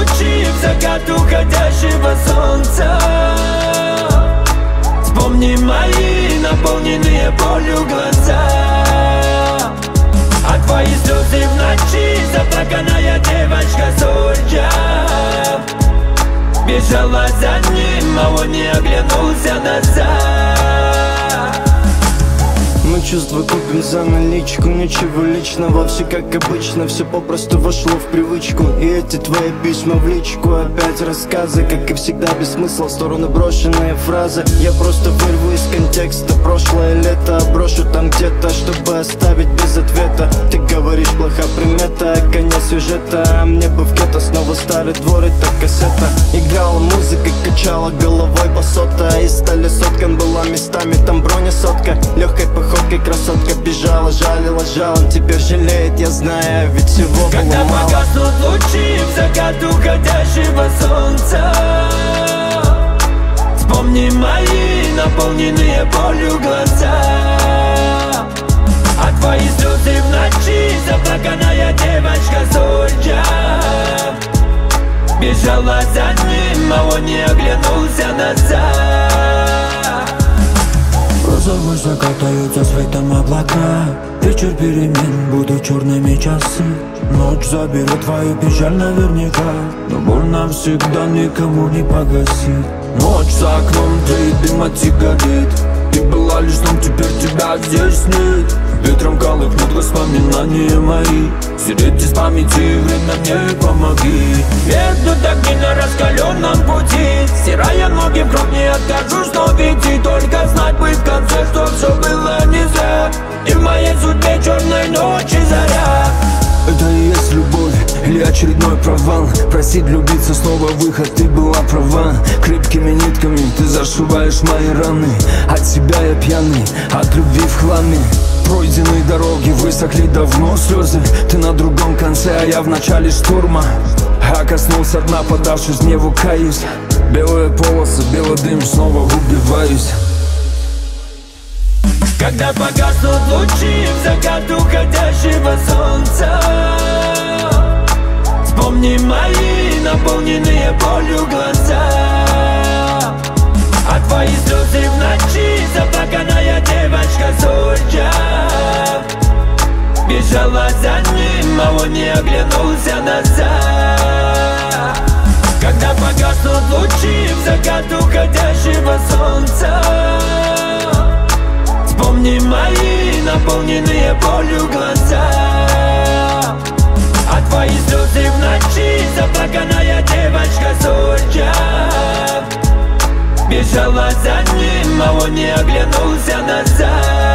лучи в закат уходящего солнца. Вспомни мои наполненные болью глаза, а твои слезы в ночи, заплаканная девочка Зорья бежала за ним, а он не оглянулся назад. Мы чувства купим за наличку, ничего личного, все как обычно, все попросту вошло в привычку. И эти твои письма в личку, опять рассказы, как и всегда без смысла, в сторону брошенные фразы. Я просто вырву из контекста прошлое лето, брошу там где-то, чтобы оставить без ответа. Ты говоришь, плоха примета, конец сюжета, а мне бы в гетто снова старый двор, это кассета. Играла музыка, качала головой басота, и стали соткан была местами, там броня сотка. Легкой походкой красотка бежала, жалила жалом, теперь жалеет, я знаю, ведь всего когда было мало. погаснут лучи в закат уходящего солнца, вспомни мои наполненные болью глаза, а твои слезы в ночи, заплаканная девочка Зорья бежала за ним, а он не оглянулся назад. Розовый закатаются светом облака, вечер перемен, будут черными часы. Ночь заберет твою печаль наверняка, но боль навсегда никому не погасит. Ночь за окном, ты дым от сигарет, ты была лишь сном, теперь тебя здесь нет. Ветром колыхнут воспоминания мои, стереть из памяти, время мне помоги. Меркнут огни на раскаленном пути, стирая ноги в кровь, не откажусь, но ведь только знать бы в конце, что все было не зря. И в моей судьбе черной ночи заря. Это и есть любовь или очередной провал? Просить влюбиться, снова выход, ты была права. Крепкими нитками ты зашиваешь мои раны. От себя я пьяный, от любви в хламе. Пройденные дороги высохли давно слезы. Ты на другом конце, а я в начале штурма. А коснулся дна, подавшись гневу, каюсь. Белые полосы, белый дым, снова убиваюсь. Когда погаснут лучи в закат уходящего солнца, вспомни мои наполненные болью глаза, а твои слезы в ночи, заплаканная девочка Зорья бежала за ним, а он не оглянулся назад. Когда погаснут лучи в закат уходящего солнца, вспомни мои наполненные болью глаза, а твои слезы в ночи, заплаканная девочка Зорья бежала за ним, а он не оглянулся назад.